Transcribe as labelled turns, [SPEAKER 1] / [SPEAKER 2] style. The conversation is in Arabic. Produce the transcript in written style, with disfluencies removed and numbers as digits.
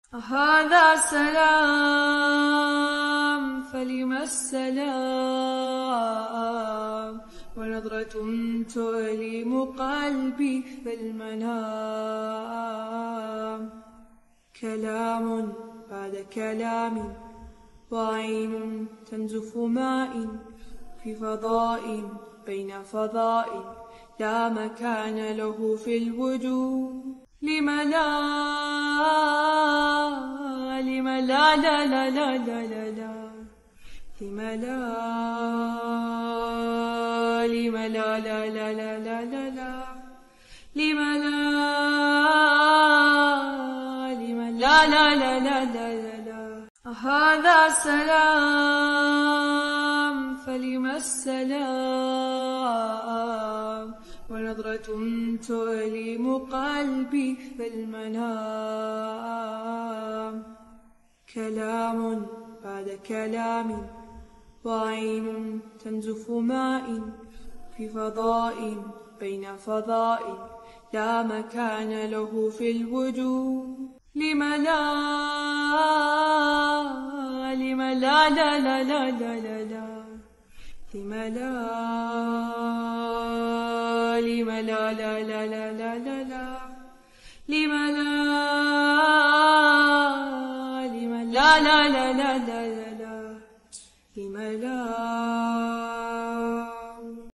[SPEAKER 1] هذا سلام فلم السلام، ونظرة تؤلم قلبي في المنام. كلام بعد كلام، وعين تنزف ماء في فضاء بين فضاء، لا مكان له في الوجود. لم لا لم لا لا لا لا لا لا لا لم لا لم لا لا لا لا لا لا لا لم لا لم لا لا لا لا لا لا. هذا سلام فلم السلام، ونظرة تؤلم قلبي في المنام. كلام بعد كلام، وعين تنزف ماء في فضاء بين فضاء، لا مكان له في الوجود. لم لا لم لا لا لا لا لا لا لا لم لا لم لا لا لا لا لا لا لا لم لا لم لا لا لا لا لا.